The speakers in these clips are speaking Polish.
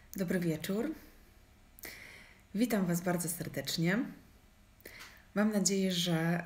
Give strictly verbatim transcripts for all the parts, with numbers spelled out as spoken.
Dobry wieczór. Witam Was bardzo serdecznie. Mam nadzieję, że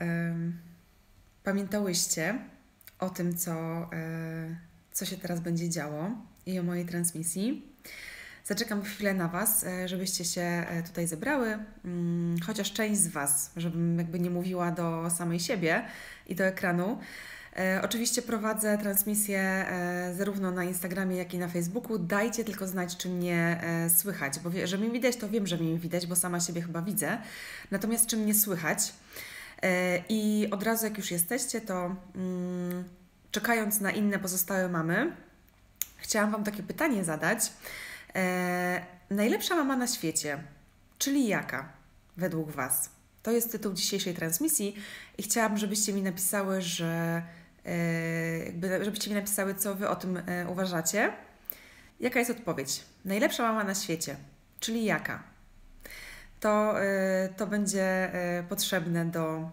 y, pamiętałyście o tym, co, y, co się teraz będzie działo i o mojej transmisji. Zaczekam chwilę na Was, y, żebyście się tutaj zebrały, y, chociaż część z Was, żebym jakby nie mówiła do samej siebie i do ekranu. E, oczywiście prowadzę transmisję e, zarówno na Instagramie, jak i na Facebooku. Dajcie tylko znać, czy mnie e, słychać, bo wie, że mnie widać, to wiem, że mnie widać, bo sama siebie chyba widzę. Natomiast czy mnie słychać? E, I od razu jak już jesteście, to mm, czekając na inne pozostałe mamy, chciałam Wam takie pytanie zadać. E, najlepsza mama na świecie, czyli jaka według Was? To jest tytuł dzisiejszej transmisji i chciałabym, żebyście mi napisały, że jakby, żebyście mi napisały, co Wy o tym uważacie. Jaka jest odpowiedź? Najlepsza mama na świecie, czyli jaka? To, to będzie potrzebne do,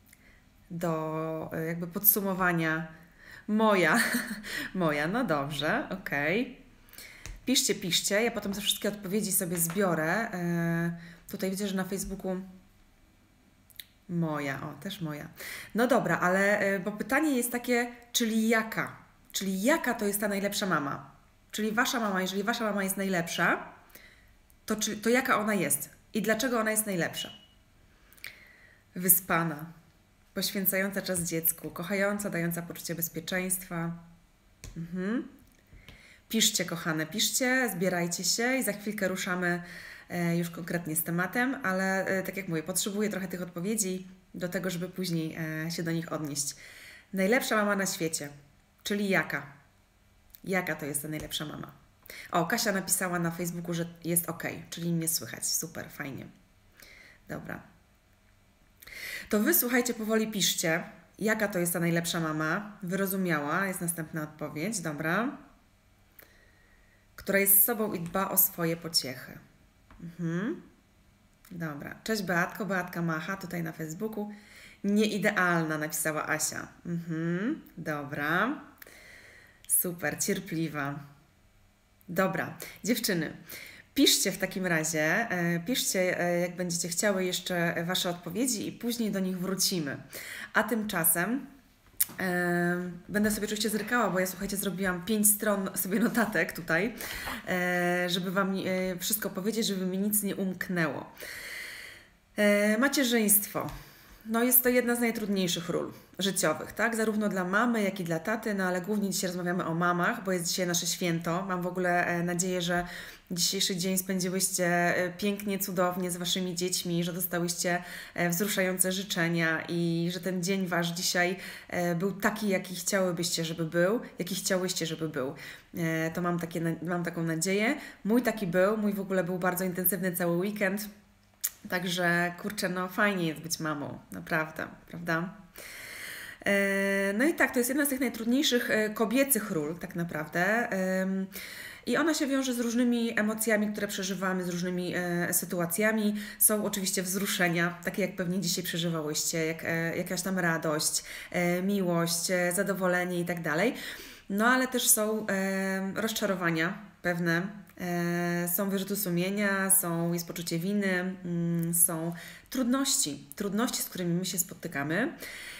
do jakby podsumowania. Moja, moja, no dobrze, okej. Okay. Piszcie, piszcie, ja potem te wszystkie odpowiedzi sobie zbiorę. Tutaj widzę, że na Facebooku moja, o, też moja. No dobra, ale bo pytanie jest takie, czyli jaka? Czyli jaka to jest ta najlepsza mama? Czyli Wasza mama, jeżeli Wasza mama jest najlepsza, to, czy, to jaka ona jest? I dlaczego ona jest najlepsza? Wyspana, poświęcająca czas dziecku, kochająca, dająca poczucie bezpieczeństwa. Mhm. Piszcie, kochane, piszcie, zbierajcie się i za chwilkę ruszamy już konkretnie z tematem, ale tak jak mówię, potrzebuję trochę tych odpowiedzi do tego, żeby później się do nich odnieść. Najlepsza mama na świecie, czyli jaka? Jaka to jest ta najlepsza mama? O, Kasia napisała na Facebooku, że jest ok, czyli mnie słychać. Super, fajnie. Dobra. To Wy, słuchajcie, powoli piszcie, jaka to jest ta najlepsza mama. Wyrozumiała, jest następna odpowiedź, dobra. Która jest z sobą i dba o swoje pociechy. Mhm. Dobra. Cześć Beatko, Beatka macha tutaj na Facebooku. Nieidealna, napisała Asia. Mhm. Dobra. Super, cierpliwa. Dobra. Dziewczyny, piszcie w takim razie, piszcie jak będziecie chciały jeszcze Wasze odpowiedzi i później do nich wrócimy. A tymczasem będę sobie oczywiście zrykała, bo ja, słuchajcie, zrobiłam pięć stron sobie notatek tutaj, żeby Wam wszystko powiedzieć, żeby mi nic nie umknęło. Macierzyństwo. No jest to jedna z najtrudniejszych ról życiowych, tak? Zarówno dla mamy, jak i dla taty, no ale głównie dzisiaj rozmawiamy o mamach, bo jest dzisiaj nasze święto. Mam w ogóle nadzieję, że dzisiejszy dzień spędziłyście pięknie, cudownie z Waszymi dziećmi, że dostałyście wzruszające życzenia i że ten dzień Wasz dzisiaj był taki, jaki chciałybyście, żeby był, jaki chciałyście, żeby był. To mam, takie, mam taką nadzieję. Mój taki był, mój w ogóle był bardzo intensywny cały weekend. Także, kurczę, no fajnie jest być mamą, naprawdę, prawda? No i tak, to jest jedna z tych najtrudniejszych kobiecych ról, tak naprawdę. I ona się wiąże z różnymi emocjami, które przeżywamy, z różnymi sytuacjami. Są oczywiście wzruszenia, takie jak pewnie dzisiaj przeżywałyście, jak jakaś tam radość, miłość, zadowolenie i tak dalej. No ale też są rozczarowania pewne. Są wyrzuty sumienia, są, jest poczucie winy, są trudności, trudności, z którymi my się spotykamy.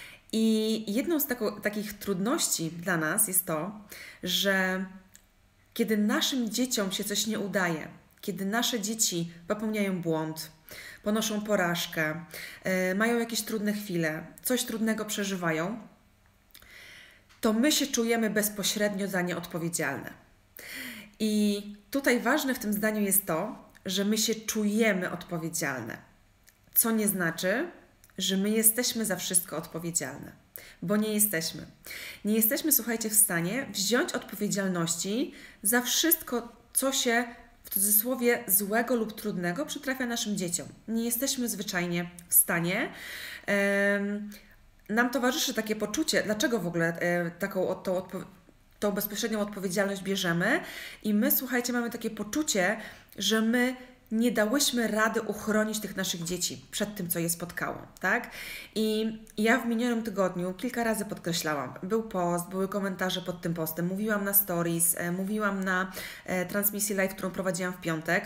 I jedną z tako, takich trudności dla nas jest to, że kiedy naszym dzieciom się coś nie udaje, kiedy nasze dzieci popełniają błąd, ponoszą porażkę, mają jakieś trudne chwile, coś trudnego przeżywają, to my się czujemy bezpośrednio za nie odpowiedzialne. I tutaj ważne w tym zdaniu jest to, że my się czujemy odpowiedzialne, co nie znaczy, że my jesteśmy za wszystko odpowiedzialne, bo nie jesteśmy. Nie jesteśmy, słuchajcie, w stanie wziąć odpowiedzialności za wszystko, co się w cudzysłowie złego lub trudnego przytrafia naszym dzieciom. Nie jesteśmy zwyczajnie w stanie. Um, nam towarzyszy takie poczucie, dlaczego w ogóle e, taką tą odpowiedzialność, tą bezpośrednią odpowiedzialność bierzemy i my, słuchajcie, mamy takie poczucie, że my nie dałyśmy rady uchronić tych naszych dzieci przed tym, co je spotkało, tak? I ja w minionym tygodniu kilka razy podkreślałam, był post, były komentarze pod tym postem, mówiłam na stories, mówiłam na transmisji live, którą prowadziłam w piątek,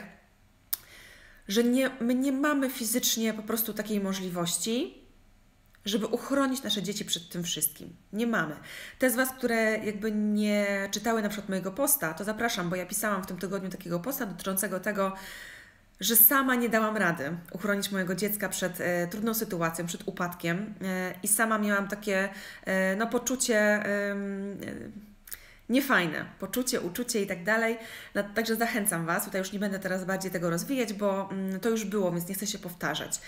że nie, my nie mamy fizycznie po prostu takiej możliwości, żeby uchronić nasze dzieci przed tym wszystkim. Nie mamy. Te z Was, które jakby nie czytały na przykład mojego posta, to zapraszam, bo ja pisałam w tym tygodniu takiego posta dotyczącego tego, że sama nie dałam rady uchronić mojego dziecka przed e, trudną sytuacją, przed upadkiem e, i sama miałam takie e, no, poczucie e, niefajne, poczucie, uczucie i tak dalej. No, także zachęcam Was, tutaj już nie będę teraz bardziej tego rozwijać, bo mm, to już było, więc nie chcę się powtarzać.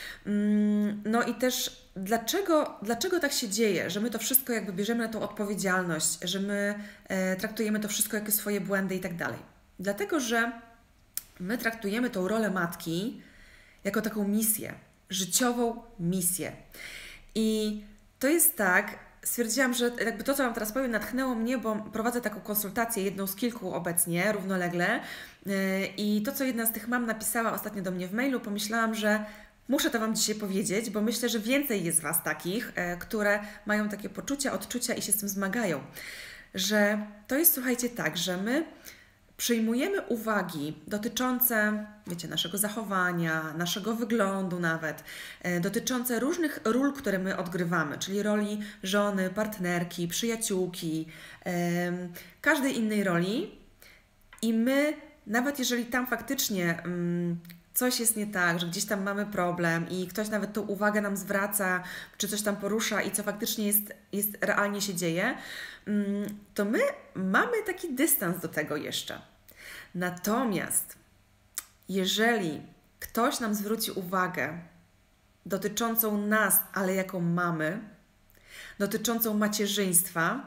No i też dlaczego, dlaczego tak się dzieje, że my to wszystko jakby bierzemy na tą odpowiedzialność, że my e, traktujemy to wszystko jako swoje błędy i tak dalej. Dlatego, że my traktujemy tą rolę matki jako taką misję, życiową misję. I to jest tak, stwierdziłam, że jakby to, co Wam teraz powiem, natchnęło mnie, bo prowadzę taką konsultację, jedną z kilku obecnie, równolegle yy, i to, co jedna z tych mam napisała ostatnio do mnie w mailu, pomyślałam, że muszę to Wam dzisiaj powiedzieć, bo myślę, że więcej jest Was takich, e, które mają takie poczucia, odczucia i się z tym zmagają. Że to jest, słuchajcie, tak, że my przyjmujemy uwagi dotyczące, wiecie, naszego zachowania, naszego wyglądu nawet, e, dotyczące różnych ról, które my odgrywamy, czyli roli żony, partnerki, przyjaciółki, e, każdej innej roli i my, nawet jeżeli tam faktycznie mm, coś jest nie tak, że gdzieś tam mamy problem i ktoś nawet tą uwagę nam zwraca, czy coś tam porusza i co faktycznie jest, jest realnie się dzieje, to my mamy taki dystans do tego jeszcze. Natomiast jeżeli ktoś nam zwróci uwagę dotyczącą nas, ale jako mamy, dotyczącą macierzyństwa,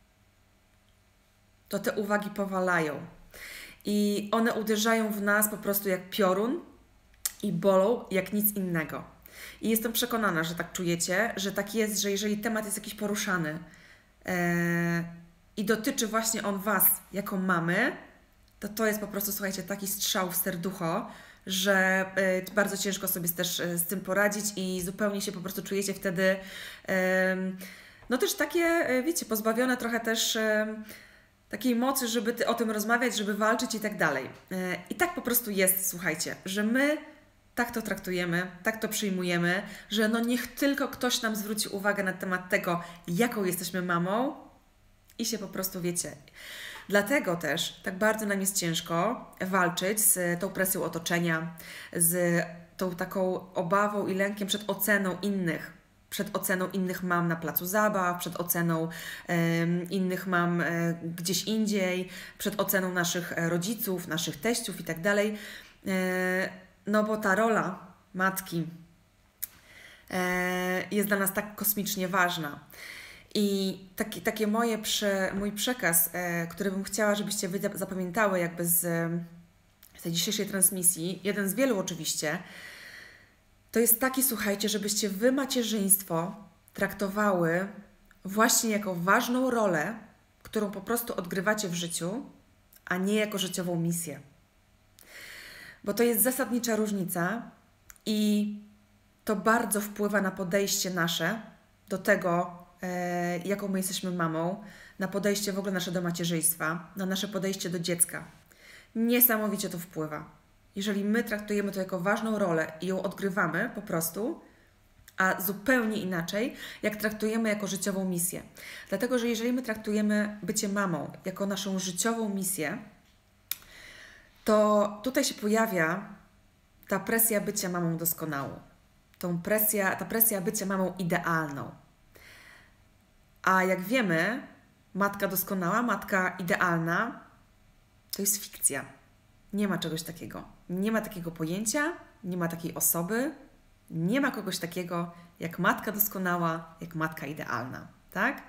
to te uwagi powalają. I one uderzają w nas po prostu jak piorun i bolą jak nic innego. I jestem przekonana, że tak czujecie, że tak jest, że jeżeli temat jest jakiś poruszany e, i dotyczy właśnie on Was jako mamy, to to jest po prostu, słuchajcie, taki strzał w serducho, że e, bardzo ciężko sobie też e, z tym poradzić i zupełnie się po prostu czujecie wtedy e, no też takie, e, wiecie, pozbawione trochę też e, takiej mocy, żeby ty, o tym rozmawiać, żeby walczyć i tak dalej. E, I tak po prostu jest, słuchajcie, że my tak to traktujemy, tak to przyjmujemy, że no niech tylko ktoś nam zwróci uwagę na temat tego, jaką jesteśmy mamą i się po prostu, wiecie. Dlatego też tak bardzo nam jest ciężko walczyć z tą presją otoczenia, z tą taką obawą i lękiem przed oceną innych, przed oceną innych mam na placu zabaw, przed oceną e, innych mam e, gdzieś indziej, przed oceną naszych rodziców, naszych teściów i tak dalej. No bo ta rola matki e, jest dla nas tak kosmicznie ważna. I taki, takie moje prze, mój przekaz, e, który bym chciała, żebyście Wy zapamiętały jakby z, z tej dzisiejszej transmisji, jeden z wielu oczywiście, to jest taki, słuchajcie, żebyście Wy macierzyństwo traktowały właśnie jako ważną rolę, którą po prostu odgrywacie w życiu, a nie jako życiową misję. Bo to jest zasadnicza różnica i to bardzo wpływa na podejście nasze do tego, e, jaką my jesteśmy mamą, na podejście w ogóle nasze do macierzyństwa, na nasze podejście do dziecka. Niesamowicie to wpływa. Jeżeli my traktujemy to jako ważną rolę i ją odgrywamy po prostu, a zupełnie inaczej, jak traktujemy jako życiową misję. Dlatego, że jeżeli my traktujemy bycie mamą jako naszą życiową misję, to tutaj się pojawia ta presja bycia mamą doskonałą. Tą presja, ta presja bycia mamą idealną. A jak wiemy, matka doskonała, matka idealna to jest fikcja. Nie ma czegoś takiego. Nie ma takiego pojęcia, nie ma takiej osoby, nie ma kogoś takiego jak matka doskonała, jak matka idealna. Tak?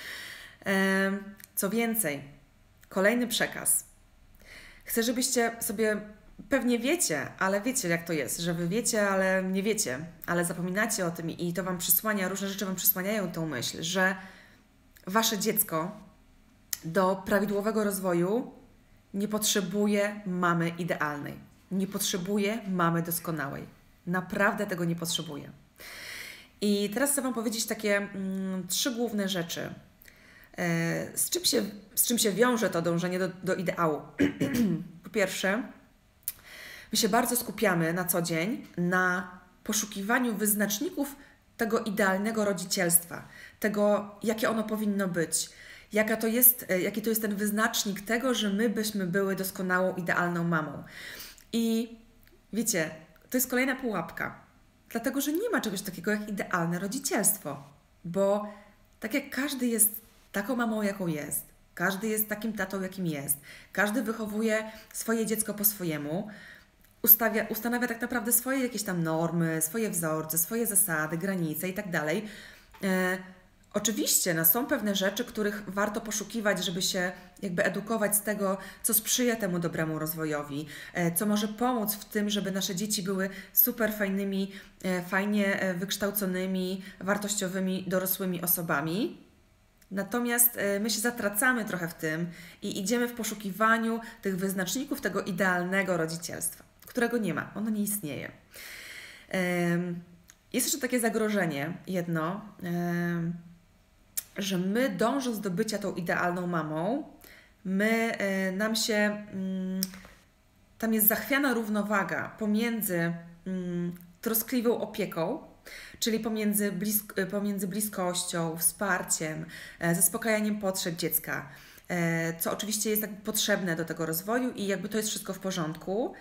Co więcej, kolejny przekaz. Chcę, żebyście sobie, pewnie wiecie, ale wiecie jak to jest, że Wy wiecie, ale nie wiecie, ale zapominacie o tym i to Wam przysłania, różne rzeczy Wam przysłaniają tą myśl, że Wasze dziecko do prawidłowego rozwoju nie potrzebuje mamy idealnej. nie potrzebuje mamy doskonałej. Naprawdę tego nie potrzebuje. I teraz chcę Wam powiedzieć takie mm, trzy główne rzeczy. E, z, czym się, z czym się wiąże to dążenie do, do ideału? Po pierwsze, my się bardzo skupiamy na co dzień na poszukiwaniu wyznaczników tego idealnego rodzicielstwa, tego, jakie ono powinno być, jaka to jest, jaki to jest ten wyznacznik tego, że my byśmy były doskonałą, idealną mamą. I wiecie, to jest kolejna pułapka, dlatego, że nie ma czegoś takiego jak idealne rodzicielstwo, bo tak jak każdy jest taką mamą, jaką jest, każdy jest takim tatą, jakim jest, każdy wychowuje swoje dziecko po swojemu, Ustawia, ustanawia tak naprawdę swoje jakieś tam normy, swoje wzorce, swoje zasady, granice i tak dalej. E, oczywiście no, są pewne rzeczy, których warto poszukiwać, żeby się jakby edukować z tego, co sprzyja temu dobremu rozwojowi, e, co może pomóc w tym, żeby nasze dzieci były super fajnymi, e, fajnie e, wykształconymi, wartościowymi, dorosłymi osobami. Natomiast e, my się zatracamy trochę w tym i idziemy w poszukiwaniu tych wyznaczników tego idealnego rodzicielstwa, którego nie ma, ono nie istnieje. Jest jeszcze takie zagrożenie jedno, że my dążąc do bycia tą idealną mamą, my, nam się, tam jest zachwiana równowaga pomiędzy troskliwą opieką, czyli pomiędzy, blisk pomiędzy bliskością, wsparciem, zaspokajaniem potrzeb dziecka, co oczywiście jest tak potrzebne do tego rozwoju i jakby to jest wszystko w porządku,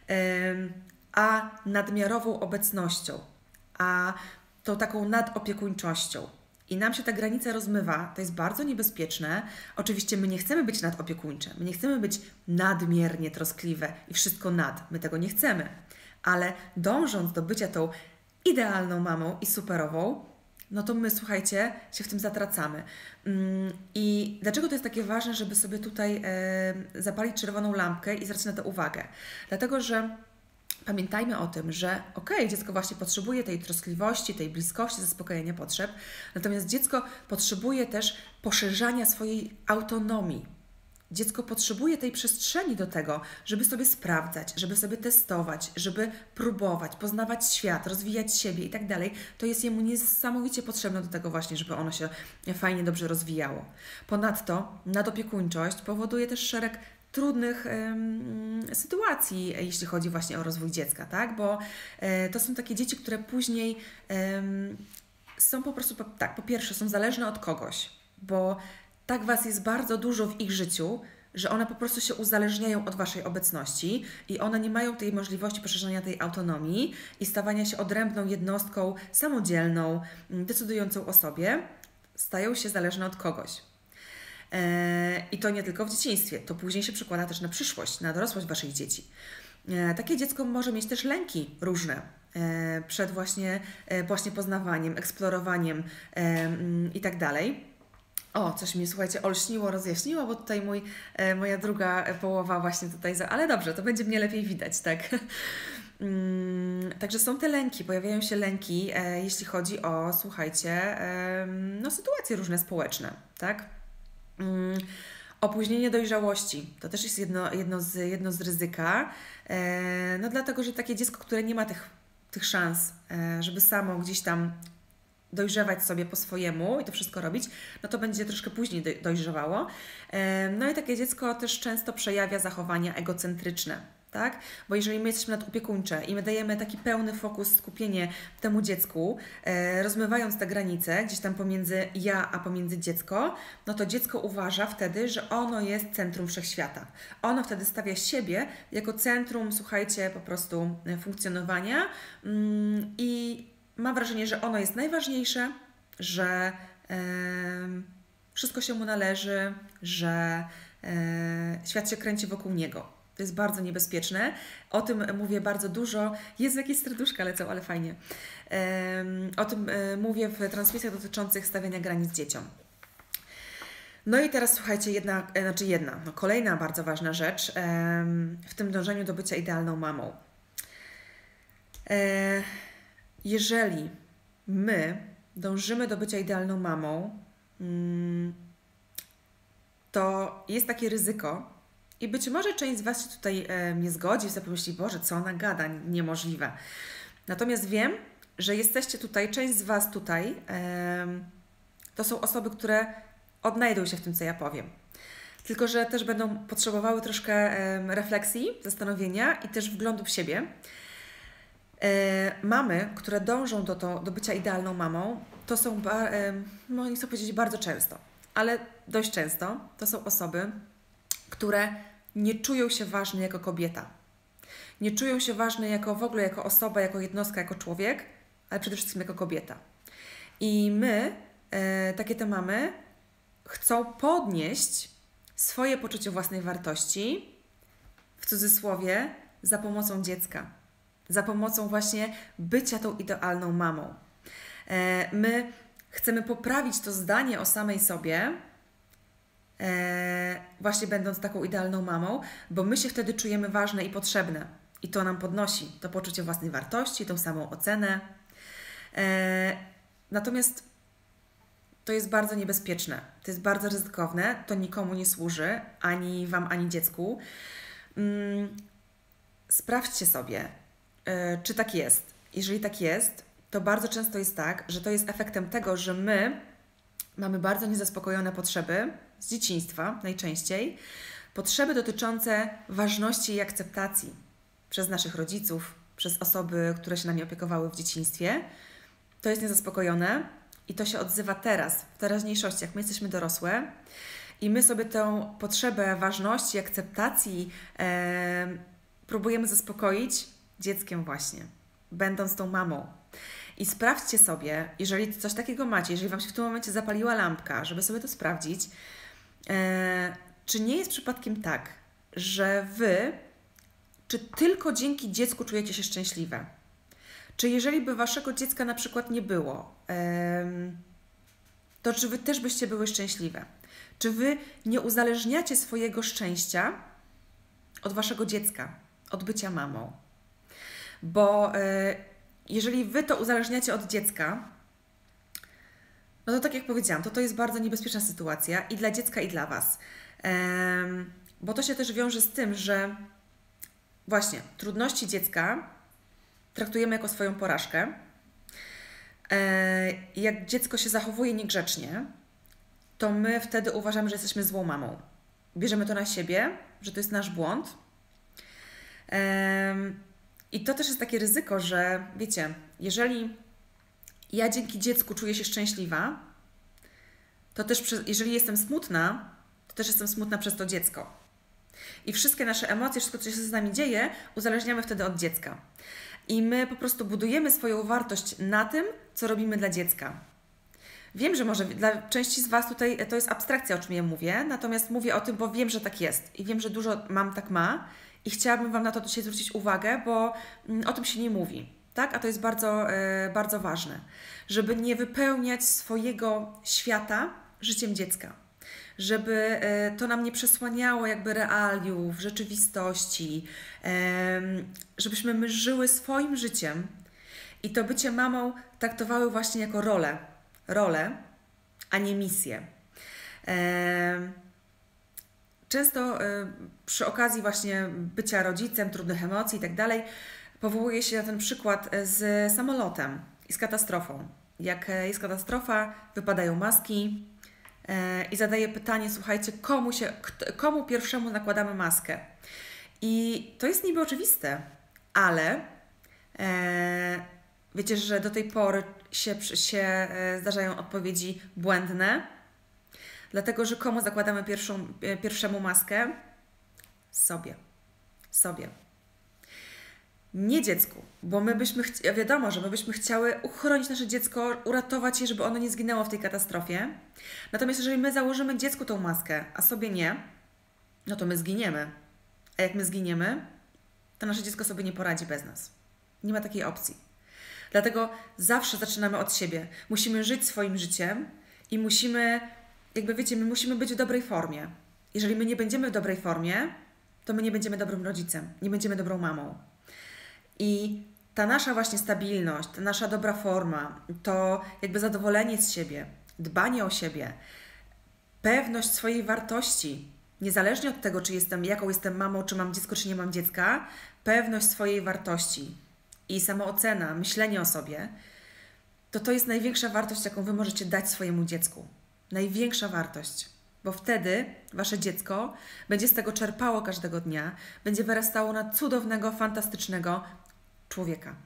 a nadmiarową obecnością, a tą taką nadopiekuńczością. I nam się ta granica rozmywa, to jest bardzo niebezpieczne. Oczywiście my nie chcemy być nadopiekuńcze, my nie chcemy być nadmiernie troskliwe i wszystko nad, my tego nie chcemy. Ale dążąc do bycia tą idealną mamą i superową, no to my, słuchajcie, się w tym zatracamy. I dlaczego to jest takie ważne, żeby sobie tutaj zapalić czerwoną lampkę i zwracać na to uwagę? Dlatego, że pamiętajmy o tym, że okej, okay, dziecko właśnie potrzebuje tej troskliwości, tej bliskości, zaspokojenia potrzeb, natomiast dziecko potrzebuje też poszerzania swojej autonomii. Dziecko potrzebuje tej przestrzeni do tego, żeby sobie sprawdzać, żeby sobie testować, żeby próbować, poznawać świat, rozwijać siebie i tak dalej. To jest jemu niesamowicie potrzebne do tego właśnie, żeby ono się fajnie, dobrze rozwijało. Ponadto nadopiekuńczość powoduje też szereg trudnych ym, sytuacji, jeśli chodzi właśnie o rozwój dziecka, tak? Bo y, to są takie dzieci, które później ym, są po prostu, po, tak, po pierwsze są zależne od kogoś, bo tak Was jest bardzo dużo w ich życiu, że one po prostu się uzależniają od Waszej obecności i one nie mają tej możliwości poszerzania tej autonomii i stawania się odrębną jednostką, samodzielną, decydującą o sobie, stają się zależne od kogoś. I to nie tylko w dzieciństwie, to później się przekłada też na przyszłość, na dorosłość Waszych dzieci. Takie dziecko może mieć też lęki różne przed właśnie, właśnie poznawaniem, eksplorowaniem i tak dalej. O, coś mi, słuchajcie, olśniło, rozjaśniło, bo tutaj mój, moja druga połowa właśnie tutaj, za... ale dobrze, to będzie mnie lepiej widać, tak? Także są te lęki, pojawiają się lęki, jeśli chodzi o, słuchajcie, no sytuacje różne społeczne, tak? Opóźnienie dojrzałości, to też jest jedno, jedno, z, jedno z ryzyka, no dlatego, że takie dziecko, które nie ma tych, tych szans, żeby samo gdzieś tam dojrzewać sobie po swojemu i to wszystko robić, no to będzie troszkę później dojrzewało. No i takie dziecko też często przejawia zachowania egocentryczne, tak? Bo jeżeli my jesteśmy nadopiekuńcze i my dajemy taki pełny fokus, skupienie temu dziecku, rozmywając te granice gdzieś tam pomiędzy ja, a pomiędzy dziecko, no to dziecko uważa wtedy, że ono jest centrum wszechświata. Ono wtedy stawia siebie jako centrum, słuchajcie, po prostu funkcjonowania i ma wrażenie, że ono jest najważniejsze, że e, wszystko się mu należy, że e, świat się kręci wokół niego. To jest bardzo niebezpieczne. O tym mówię bardzo dużo. Jezu, jakieś serduszka lecą, ale fajnie. E, o tym e, mówię w transmisjach dotyczących stawiania granic dzieciom. No i teraz słuchajcie, jedna, e, znaczy jedna, no kolejna bardzo ważna rzecz e, w tym dążeniu do bycia idealną mamą. E, Jeżeli my dążymy do bycia idealną mamą, to jest takie ryzyko, I być może część z Was się tutaj e, nie zgodzi, sobie pomyśli, Boże, co ona gada, niemożliwe. Natomiast wiem, że jesteście tutaj, część z Was tutaj, e, to są osoby, które odnajdą się w tym, co ja powiem. Tylko że też będą potrzebowały troszkę e, refleksji, zastanowienia i też wglądu w siebie. E, mamy, które dążą do, to, do bycia idealną mamą, to są, e, no nie chcę powiedzieć bardzo często, ale dość często to są osoby, które nie czują się ważne jako kobieta. Nie czują się ważne jako w ogóle jako osoba, jako jednostka, jako człowiek, ale przede wszystkim jako kobieta. I my, e, takie te mamy, chcą podnieść swoje poczucie własnej wartości, w cudzysłowie, za pomocą dziecka. Za pomocą właśnie bycia tą idealną mamą. E, my chcemy poprawić to zdanie o samej sobie, e, właśnie będąc taką idealną mamą, bo my się wtedy czujemy ważne i potrzebne. I to nam podnosi to poczucie własnej wartości, tą samą ocenę. E, natomiast to jest bardzo niebezpieczne, to jest bardzo ryzykowne, to nikomu nie służy, ani Wam, ani dziecku. Mm, sprawdźcie sobie, yy, czy tak jest. Jeżeli tak jest, to bardzo często jest tak, że to jest efektem tego, że my mamy bardzo niezaspokojone potrzeby z dzieciństwa najczęściej, potrzeby dotyczące ważności i akceptacji przez naszych rodziców, przez osoby, które się nami opiekowały w dzieciństwie. To jest niezaspokojone. I to się odzywa teraz, w teraźniejszości, jak my jesteśmy dorosłe i my sobie tę potrzebę ważności, akceptacji e, próbujemy zaspokoić dzieckiem właśnie, będąc tą mamą. I sprawdźcie sobie, jeżeli coś takiego macie, jeżeli Wam się w tym momencie zapaliła lampka, żeby sobie to sprawdzić, e, czy nie jest przypadkiem tak, że Wy, czy tylko dzięki dziecku czujecie się szczęśliwe? Czy jeżeli by Waszego dziecka na przykład nie było, to czy Wy też byście były szczęśliwe? Czy Wy nie uzależniacie swojego szczęścia od Waszego dziecka, od bycia mamą? Bo jeżeli Wy to uzależniacie od dziecka, no to tak jak powiedziałam, to to jest bardzo niebezpieczna sytuacja i dla dziecka, i dla Was. Bo to się też wiąże z tym, że właśnie trudności dziecka traktujemy jako swoją porażkę. I jak dziecko się zachowuje niegrzecznie, to my wtedy uważamy, że jesteśmy złą mamą. Bierzemy to na siebie, że to jest nasz błąd. I to też jest takie ryzyko, że wiecie, jeżeli ja dzięki dziecku czuję się szczęśliwa, to też jeżeli jestem smutna, to też jestem smutna przez to dziecko. I wszystkie nasze emocje, wszystko, co się z nami dzieje, uzależniamy wtedy od dziecka. I my po prostu budujemy swoją wartość na tym, co robimy dla dziecka. Wiem, że może dla części z Was tutaj to jest abstrakcja, o czym ja mówię, natomiast mówię o tym, bo wiem, że tak jest i wiem, że dużo mam tak ma i chciałabym Wam na to dzisiaj zwrócić uwagę, bo o tym się nie mówi, tak? A to jest bardzo, bardzo ważne, żeby nie wypełniać swojego świata życiem dziecka. Żeby to nam nie przesłaniało jakby realiów, rzeczywistości, żebyśmy my żyły swoim życiem i to bycie mamą traktowały właśnie jako rolę, rolę, a nie misję. Często przy okazji właśnie bycia rodzicem, trudnych emocji i tak dalej, powołuje się na ten przykład z samolotem i z katastrofą. Jak jest katastrofa, wypadają maski, i zadaje pytanie, słuchajcie, komu, się, komu pierwszemu nakładamy maskę? I to jest niby oczywiste, ale e, wiecie, że do tej pory się, się zdarzają odpowiedzi błędne, dlatego że komu zakładamy pierwszą, pierwszemu maskę? Sobie. Sobie. Nie dziecku, bo my byśmy, chci- wiadomo, że my byśmy chciały uchronić nasze dziecko, uratować je, żeby ono nie zginęło w tej katastrofie. Natomiast jeżeli my założymy dziecku tą maskę, a sobie nie, no to my zginiemy. A jak my zginiemy, to nasze dziecko sobie nie poradzi bez nas. Nie ma takiej opcji. Dlatego zawsze zaczynamy od siebie. Musimy żyć swoim życiem i musimy, jakby wiecie, my musimy być w dobrej formie. Jeżeli my nie będziemy w dobrej formie, to my nie będziemy dobrym rodzicem, nie będziemy dobrą mamą. I ta nasza właśnie stabilność, ta nasza dobra forma, to jakby zadowolenie z siebie, dbanie o siebie, pewność swojej wartości, niezależnie od tego, czy jestem, jaką jestem mamą, czy mam dziecko, czy nie mam dziecka, pewność swojej wartości i samoocena, myślenie o sobie, to to jest największa wartość, jaką Wy możecie dać swojemu dziecku. Największa wartość. Bo wtedy Wasze dziecko będzie z tego czerpało każdego dnia, będzie wyrastało na cudownego, fantastycznego człowieka.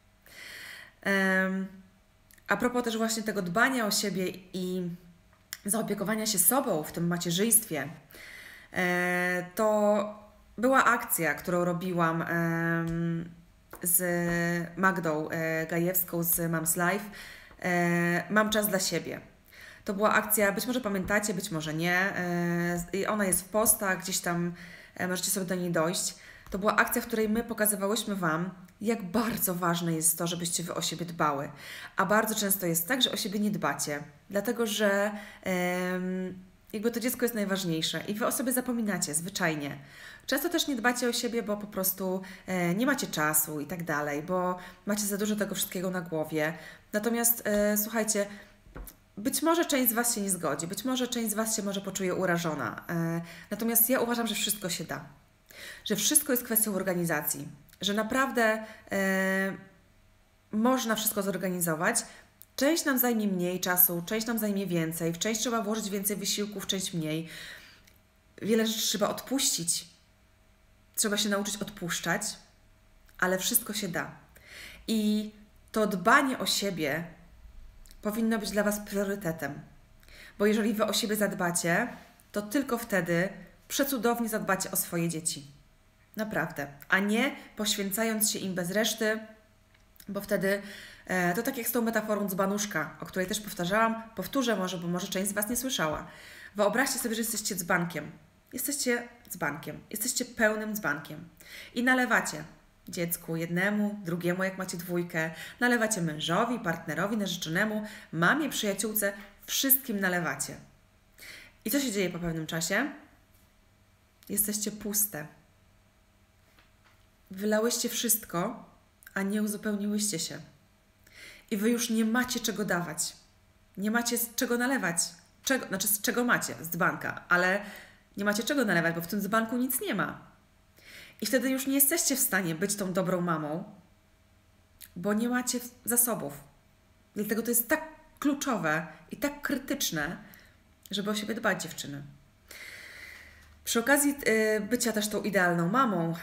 Um, a propos też właśnie tego dbania o siebie i zaopiekowania się sobą w tym macierzyństwie, e, to była akcja, którą robiłam e, z Magdą e, Gajewską z Moms Life. E, Mam czas dla siebie. To była akcja, być może pamiętacie, być może nie. E, ona jest w postach, gdzieś tam e, możecie sobie do niej dojść. To była akcja, w której my pokazywałyśmy Wam, jak bardzo ważne jest to, żebyście Wy o siebie dbały. A bardzo często jest tak, że o siebie nie dbacie, dlatego że em, jakby to dziecko jest najważniejsze i Wy o sobie zapominacie zwyczajnie. Często też nie dbacie o siebie, bo po prostu e, nie macie czasu i tak dalej, bo macie za dużo tego wszystkiego na głowie. Natomiast e, słuchajcie, być może część z Was się nie zgodzi, być może część z Was się może poczuje urażona. E, natomiast ja uważam, że wszystko się da. Że wszystko jest kwestią organizacji, że naprawdę e, można wszystko zorganizować. Część nam zajmie mniej czasu, część nam zajmie więcej, w część trzeba włożyć więcej wysiłku, w część mniej. Wiele rzeczy trzeba odpuścić. Trzeba się nauczyć odpuszczać, ale wszystko się da. I to dbanie o siebie powinno być dla Was priorytetem. Bo jeżeli Wy o siebie zadbacie, to tylko wtedy przecudownie zadbacie o swoje dzieci. Naprawdę. A nie poświęcając się im bez reszty, bo wtedy e, to tak jak z tą metaforą dzbanuszka, o której też powtarzałam, powtórzę może, bo może część z Was nie słyszała. Wyobraźcie sobie, że jesteście dzbankiem. Jesteście dzbankiem. Jesteście pełnym dzbankiem. I nalewacie dziecku jednemu, drugiemu, jak macie dwójkę, nalewacie mężowi, partnerowi, narzeczonemu, mamie, przyjaciółce, wszystkim nalewacie. I co się dzieje po pewnym czasie? Jesteście puste. Wylałyście wszystko, a nie uzupełniłyście się. I Wy już nie macie czego dawać. Nie macie z czego nalewać. Czego, znaczy z czego macie? Z dzbanka. Ale nie macie czego nalewać, bo w tym dzbanku nic nie ma. I wtedy już nie jesteście w stanie być tą dobrą mamą, bo nie macie zasobów. Dlatego to jest tak kluczowe i tak krytyczne, żeby o siebie dbać, dziewczyny. Przy okazji y, bycia też tą idealną mamą,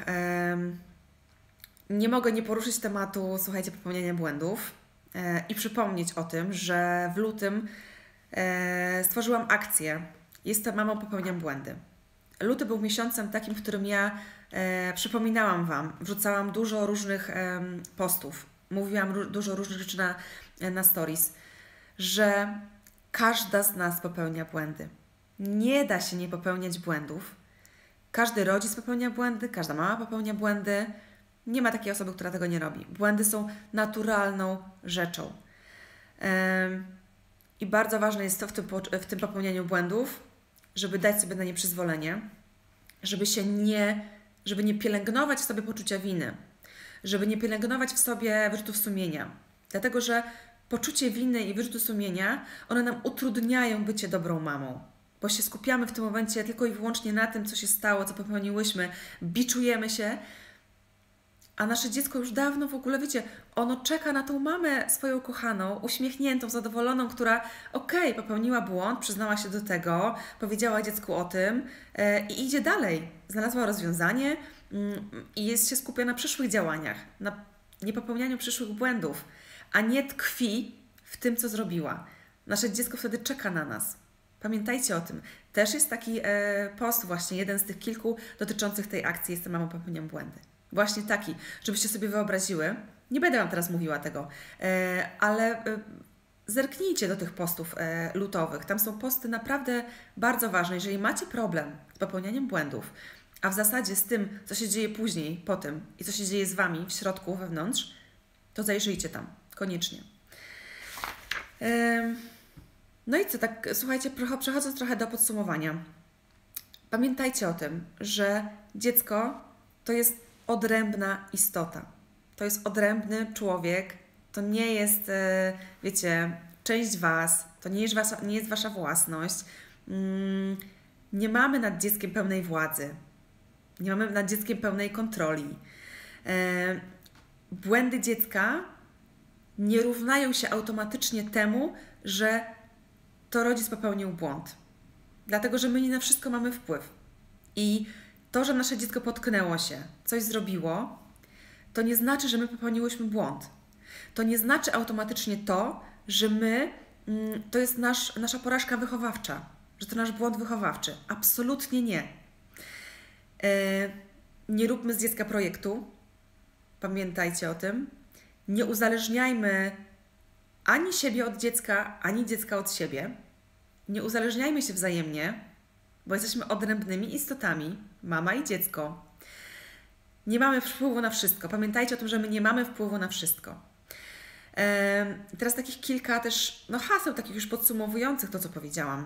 y, nie mogę nie poruszyć tematu, słuchajcie, popełniania błędów y, i przypomnieć o tym, że w lutym y, stworzyłam akcję Jestem mamą, popełniam błędy. Luty był miesiącem takim, w którym ja e, przypominałam Wam, wrzucałam dużo różnych e, postów, mówiłam ró- dużo różnych rzeczy na, na stories, że każda z nas popełnia błędy. Nie da się nie popełniać błędów. Każdy rodzic popełnia błędy, każda mama popełnia błędy. Nie ma takiej osoby, która tego nie robi. Błędy są naturalną rzeczą. E, I bardzo ważne jest to w tym, w tym popełnianiu błędów, żeby dać sobie na nie przyzwolenie, żeby się nie, żeby nie pielęgnować w sobie poczucia winy, żeby nie pielęgnować w sobie wyrzutów sumienia. Dlatego, że poczucie winy i wyrzutu sumienia, one nam utrudniają bycie dobrą mamą, bo się skupiamy w tym momencie tylko i wyłącznie na tym, co się stało, co popełniłyśmy, biczujemy się, a nasze dziecko już dawno w ogóle, wiecie, ono czeka na tą mamę swoją kochaną, uśmiechniętą, zadowoloną, która okej, okay, popełniła błąd, przyznała się do tego, powiedziała dziecku o tym yy, i idzie dalej. Znalazła rozwiązanie yy, i jest się skupia na przyszłych działaniach, na niepopełnianiu przyszłych błędów, a nie tkwi w tym, co zrobiła. Nasze dziecko wtedy czeka na nas. Pamiętajcie o tym. Też jest taki yy, post właśnie, jeden z tych kilku dotyczących tej akcji Jestem mamą, popełniam błędy. Właśnie taki, żebyście sobie wyobraziły, nie będę Wam teraz mówiła tego, ale zerknijcie do tych postów lutowych. Tam są posty naprawdę bardzo ważne. Jeżeli macie problem z popełnianiem błędów, a w zasadzie z tym, co się dzieje później, po tym i co się dzieje z Wami w środku, wewnątrz, to zajrzyjcie tam, koniecznie. No i co, tak słuchajcie, przechodząc trochę do podsumowania. Pamiętajcie o tym, że dziecko to jest odrębna istota. To jest odrębny człowiek. To nie jest, wiecie, część Was. To nie jest Wasza, nie jest wasza własność. nie mamy nad dzieckiem pełnej władzy, nie mamy nad dzieckiem pełnej kontroli. E, błędy dziecka nie równają się automatycznie temu, że to rodzic popełnił błąd. Dlatego, że my nie na wszystko mamy wpływ. I to, że nasze dziecko potknęło się, coś zrobiło, to nie znaczy, że my popełniłyśmy błąd. To nie znaczy automatycznie to, że my, to jest nasz, nasza porażka wychowawcza, że to nasz błąd wychowawczy. Absolutnie nie. Nie róbmy z dziecka projektu. Pamiętajcie o tym. Nie uzależniajmy ani siebie od dziecka, ani dziecka od siebie. Nie uzależniajmy się wzajemnie, bo jesteśmy odrębnymi istotami, mama i dziecko. Nie mamy wpływu na wszystko. Pamiętajcie o tym, że my nie mamy wpływu na wszystko. Eee, teraz takich kilka też no, haseł, takich już podsumowujących to, co powiedziałam.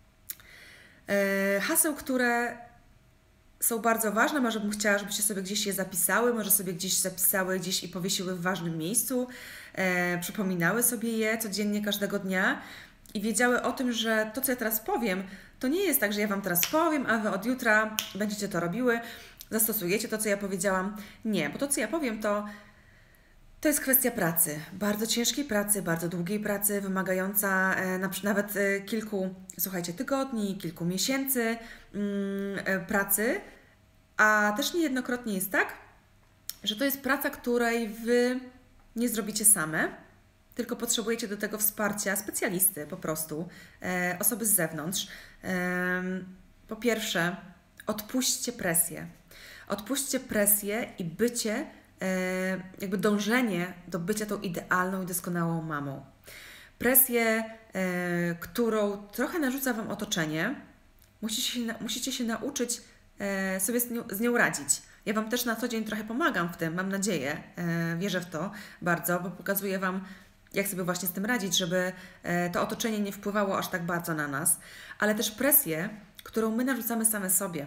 Eee, haseł, które są bardzo ważne, może bym chciała, żebyście sobie gdzieś je zapisały, może sobie gdzieś zapisały gdzieś i powiesiły w ważnym miejscu, eee, przypominały sobie je codziennie, każdego dnia i wiedziały o tym, że to, co ja teraz powiem, to nie jest tak, że ja Wam teraz powiem, a Wy od jutra będziecie to robiły, zastosujecie to, co ja powiedziałam. Nie, bo to, co ja powiem, to, to jest kwestia pracy. Bardzo ciężkiej pracy, bardzo długiej pracy, wymagająca e, na, nawet e, kilku, słuchajcie, tygodni, kilku miesięcy mm, e, pracy, a też niejednokrotnie jest tak, że to jest praca, której Wy nie zrobicie same, tylko potrzebujecie do tego wsparcia specjalisty po prostu, e, osoby z zewnątrz. E, po pierwsze, odpuśćcie presję. Odpuśćcie presję i bycie, e, jakby dążenie do bycia tą idealną i doskonałą mamą. Presję, e, którą trochę narzuca Wam otoczenie, musicie się, na, musicie się nauczyć e, sobie z nią, z nią radzić. Ja Wam też na co dzień trochę pomagam w tym, mam nadzieję, e, wierzę w to bardzo, bo pokazuję Wam, jak sobie właśnie z tym radzić, żeby e, to otoczenie nie wpływało aż tak bardzo na nas, ale też presję, którą my narzucamy same sobie.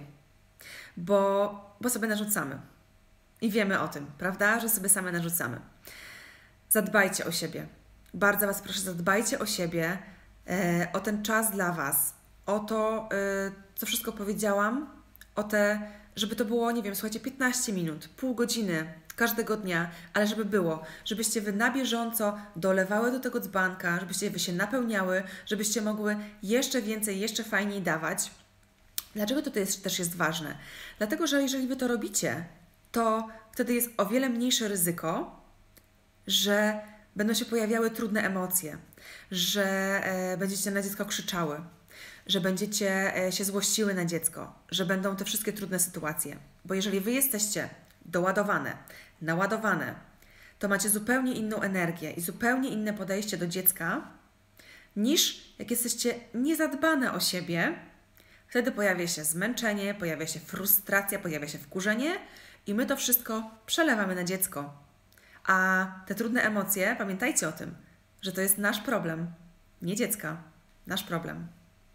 Bo, bo sobie narzucamy. I wiemy o tym, prawda? Że sobie same narzucamy. Zadbajcie o siebie. Bardzo Was proszę, zadbajcie o siebie, e, o ten czas dla Was, o to, e, co wszystko powiedziałam, o te, żeby to było, nie wiem, słuchajcie, piętnaście minut, pół godziny każdego dnia, ale żeby było, żebyście Wy na bieżąco dolewały do tego dzbanka, żebyście Wy się napełniały, żebyście mogły jeszcze więcej, jeszcze fajniej dawać. Dlaczego to jest, też jest ważne? Dlatego, że jeżeli Wy to robicie, to wtedy jest o wiele mniejsze ryzyko, że będą się pojawiały trudne emocje, że e, będziecie na dziecko krzyczały, że będziecie e, się złościły na dziecko, że będą te wszystkie trudne sytuacje. Bo jeżeli Wy jesteście doładowane, naładowane, to macie zupełnie inną energię i zupełnie inne podejście do dziecka, niż jak jesteście niezadbane o siebie. Wtedy pojawia się zmęczenie, pojawia się frustracja, pojawia się wkurzenie i my to wszystko przelewamy na dziecko. A te trudne emocje, pamiętajcie o tym, że to jest nasz problem, nie dziecka, nasz problem.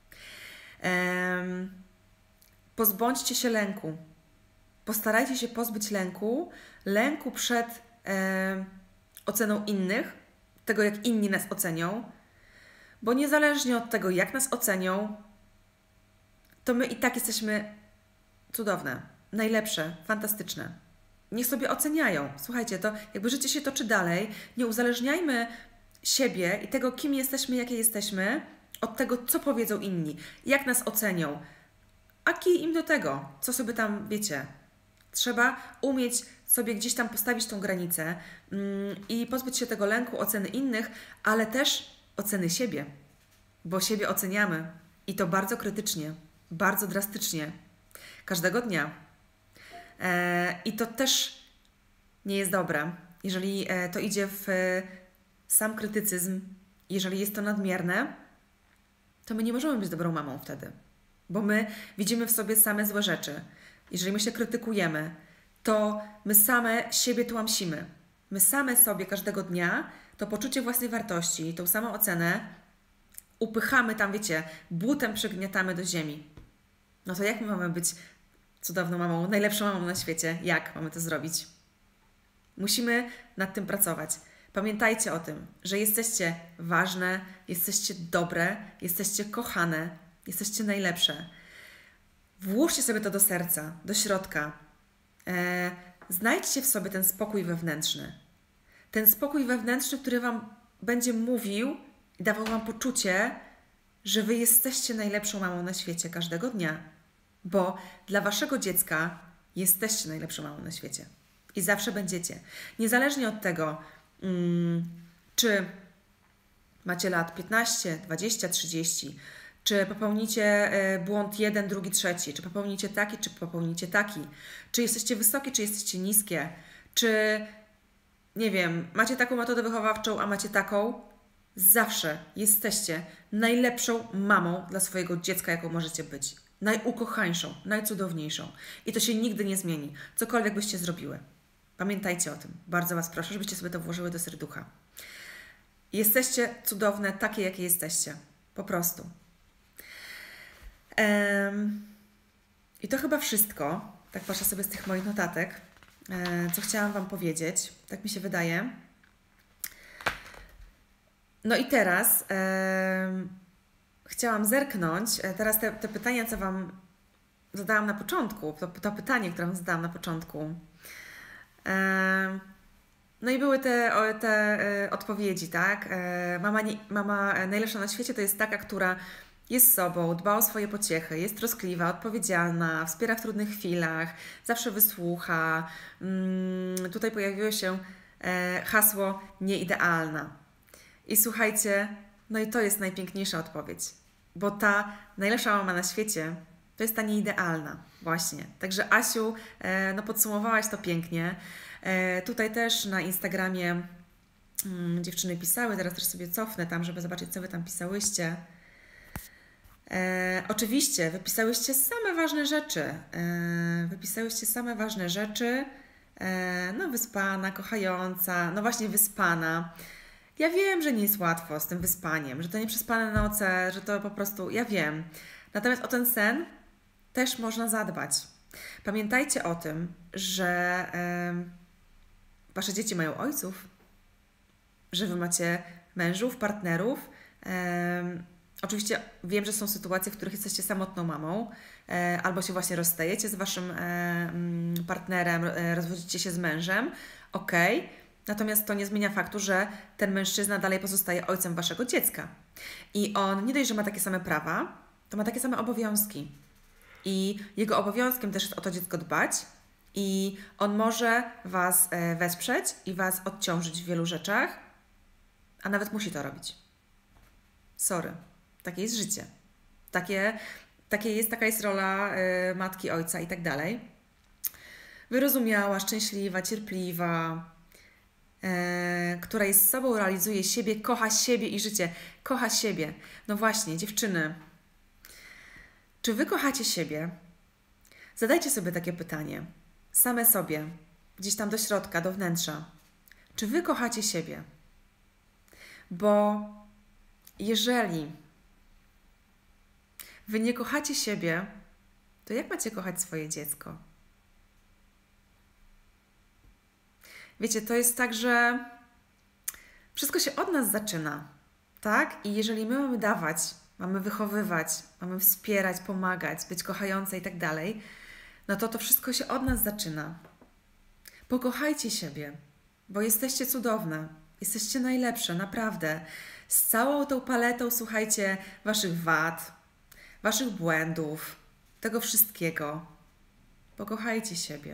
Ehm, pozbądźcie się lęku. Postarajcie się pozbyć lęku, lęku przed e, oceną innych, tego jak inni nas ocenią, bo niezależnie od tego, jak nas ocenią, to my i tak jesteśmy cudowne, najlepsze, fantastyczne. Niech sobie oceniają. Słuchajcie, to jakby życie się toczy dalej. Nie uzależniajmy siebie i tego, kim jesteśmy, jakie jesteśmy, od tego, co powiedzą inni, jak nas ocenią. A kij im do tego, co sobie tam, wiecie. Trzeba umieć sobie gdzieś tam postawić tą granicę mm, i pozbyć się tego lęku oceny innych, ale też oceny siebie, bo siebie oceniamy i to bardzo krytycznie, bardzo drastycznie, każdego dnia. E, I to też nie jest dobre, jeżeli e, to idzie w e, sam krytycyzm, jeżeli jest to nadmierne, to my nie możemy być dobrą mamą wtedy, bo my widzimy w sobie same złe rzeczy. Jeżeli my się krytykujemy, to my same siebie tłamsimy. My same sobie każdego dnia to poczucie własnej wartości, tą samą ocenę upychamy tam, wiecie, butem przygniatamy do ziemi. No to jak my mamy być cudowną mamą, najlepszą mamą na świecie? Jak mamy to zrobić? Musimy nad tym pracować. Pamiętajcie o tym, że jesteście ważne, jesteście dobre, jesteście kochane, jesteście najlepsze. Włóżcie sobie to do serca, do środka. E, znajdźcie w sobie ten spokój wewnętrzny. Ten spokój wewnętrzny, który Wam będzie mówił i dawał Wam poczucie, że Wy jesteście najlepszą mamą na świecie każdego dnia. Bo dla Waszego dziecka jesteście najlepszą mamą na świecie. I zawsze będziecie. Niezależnie od tego, mm, czy macie lat piętnaście, dwadzieścia, trzydzieści, czy popełnicie błąd jeden, drugi, trzeci, czy popełnicie taki, czy popełnicie taki, czy jesteście wysokie, czy jesteście niskie, czy, nie wiem, macie taką metodę wychowawczą, a macie taką, zawsze jesteście najlepszą mamą dla swojego dziecka, jaką możecie być. Najukochańszą, najcudowniejszą. I to się nigdy nie zmieni, cokolwiek byście zrobiły. Pamiętajcie o tym. Bardzo Was proszę, żebyście sobie to włożyły do serducha. Jesteście cudowne, takie jakie jesteście. Po prostu. Um, I to chyba wszystko. Tak patrzę sobie z tych moich notatek, e, co chciałam Wam powiedzieć. Tak mi się wydaje. No i teraz e, chciałam zerknąć. E, teraz te, te pytania, co Wam zadałam na początku, to, to pytanie, które Wam zadałam na początku. E, No i były te, te e, odpowiedzi, tak? E, mama, nie, mama najlepsza na świecie to jest taka, która jest sobą, dba o swoje pociechy, jest troskliwa, odpowiedzialna, wspiera w trudnych chwilach, zawsze wysłucha. Mm, tutaj pojawiło się e, hasło nieidealna. I słuchajcie, no i to jest najpiękniejsza odpowiedź, bo ta najlepsza mama na świecie to jest ta nieidealna właśnie. Także Asiu, e, no podsumowałaś to pięknie. E, tutaj też na Instagramie mm, dziewczyny pisały, teraz też sobie cofnę tam, żeby zobaczyć, co Wy tam pisałyście. E, oczywiście, wypisałyście same ważne rzeczy. E, wypisałyście same ważne rzeczy. E, no wyspana, kochająca, no właśnie wyspana. Ja wiem, że nie jest łatwo z tym wyspaniem, że to nie przespane noce, że to po prostu, ja wiem. Natomiast o ten sen też można zadbać. Pamiętajcie o tym, że e, Wasze dzieci mają ojców, że Wy macie mężów, partnerów. E, oczywiście wiem, że są sytuacje, w których jesteście samotną mamą, e, albo się właśnie rozstajecie z Waszym e, partnerem, e, rozwodzicie się z mężem. Okej. Okay. Natomiast to nie zmienia faktu, że ten mężczyzna dalej pozostaje ojcem Waszego dziecka. I on nie dość, że ma takie same prawa, to ma takie same obowiązki. I jego obowiązkiem też jest o to dziecko dbać i on może Was wesprzeć i Was odciążyć w wielu rzeczach, a nawet musi to robić. Sorry. Takie jest życie. Takie, takie jest, taka jest rola y, matki, ojca i tak dalej. Wyrozumiała, szczęśliwa, cierpliwa, y, która jest sobą, realizuje siebie, kocha siebie i życie. Kocha siebie. No właśnie, dziewczyny. Czy Wy kochacie siebie? Zadajcie sobie takie pytanie. Same sobie. Gdzieś tam do środka, do wnętrza. Czy Wy kochacie siebie? Bo jeżeli Wy nie kochacie siebie, to jak macie kochać swoje dziecko? Wiecie, to jest tak, że wszystko się od nas zaczyna, tak? I jeżeli my mamy dawać, mamy wychowywać, mamy wspierać, pomagać, być kochające i tak dalej, no to to wszystko się od nas zaczyna. Pokochajcie siebie, bo jesteście cudowne, jesteście najlepsze, naprawdę. Z całą tą paletą, słuchajcie, Waszych wad, Waszych błędów, tego wszystkiego. Pokochajcie siebie.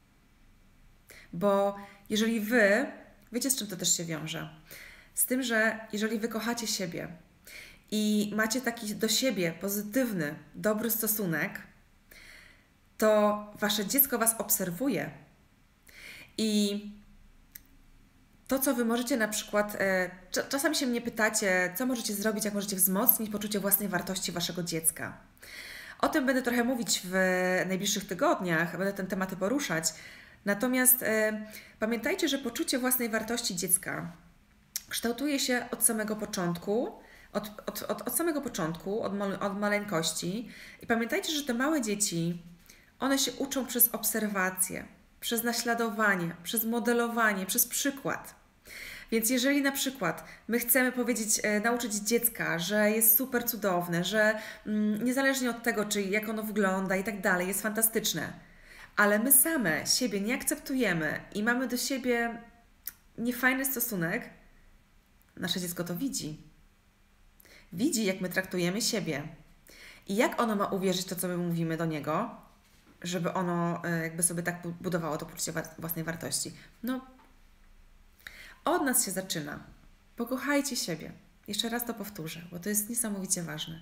Bo jeżeli Wy, wiecie, z czym to też się wiąże? Z tym, że jeżeli Wy kochacie siebie i macie taki do siebie pozytywny, dobry stosunek, to Wasze dziecko Was obserwuje. I to, co Wy możecie na przykład, e, czasami się mnie pytacie, co możecie zrobić, jak możecie wzmocnić poczucie własnej wartości Waszego dziecka. O tym będę trochę mówić w najbliższych tygodniach, będę te tematy poruszać. Natomiast e, pamiętajcie, że poczucie własnej wartości dziecka kształtuje się od samego początku, od, od, od, od samego początku, od, mal, od maleńkości. I pamiętajcie, że te małe dzieci, one się uczą przez obserwację, przez naśladowanie, przez modelowanie, przez przykład. Więc jeżeli na przykład my chcemy powiedzieć, e, nauczyć dziecka, że jest super cudowne, że mm, niezależnie od tego, czy jak ono wygląda i tak dalej, jest fantastyczne, ale my same siebie nie akceptujemy i mamy do siebie niefajny stosunek, nasze dziecko to widzi. Widzi, jak my traktujemy siebie. I jak ono ma uwierzyć to, co my mówimy do niego, żeby ono e, jakby sobie tak budowało to poczucie wa- własnej wartości. No, od nas się zaczyna. Pokochajcie siebie. Jeszcze raz to powtórzę, bo to jest niesamowicie ważne.